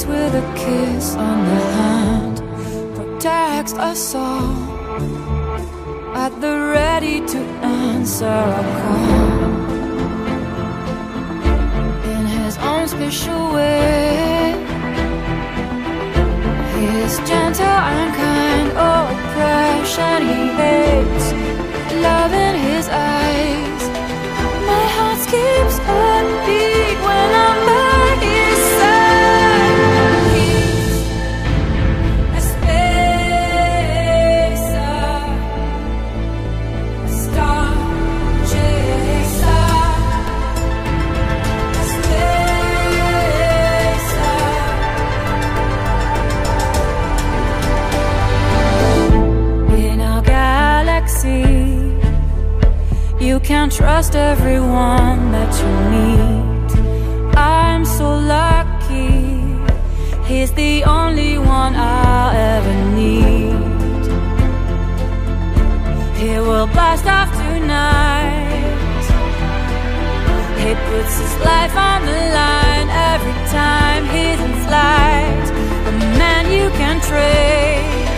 with a kiss on the hand, protects us all, at the ready to answer our call. In his own special way, he is gentle and kind, oh oppression he hates, love in his eyes. My heart skips a beat when I'm by his side. He's a spacer, a star chaser, a spacer. In our galaxy, you can't trust everyone that you meet. I'm so lucky, he's the only one I'll ever need. He will blast off tonight, he puts his life on the line every time he's in flight. A man you can trade,